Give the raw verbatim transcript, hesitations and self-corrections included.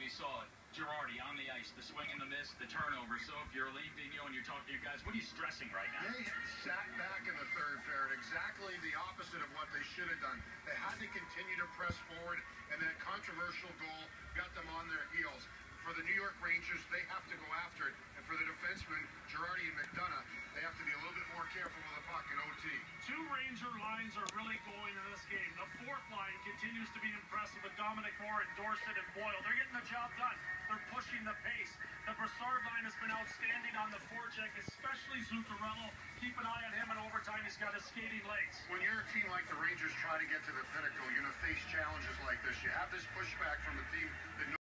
We saw Girardi on the ice, the swing and the miss, the turnover. So if you're Alain Vigneault and you're talking to your guys, what are you stressing right now? They sat back in the third period, exactly the opposite of what they should have done. They had to continue to press forward, and that controversial goal got them on their heels. For the New York Rangers, they have to go after it. And for the defensemen, Girardi and McDonough, they have to be a little bit more careful with the puck in O T. Two Ranger lines are really going in this game. The fourth line continues to be impressive with Dominic Moore and Dorsett and Boyle. They're getting the job done. They're pushing the pace. The Brassard line has been outstanding on the forecheck, especially Zuccarello. Keep an eye on him in overtime. He's got his skating legs. When you're a team like the Rangers try to get to the pinnacle, you're going to face challenges like this. You have this pushback from a team that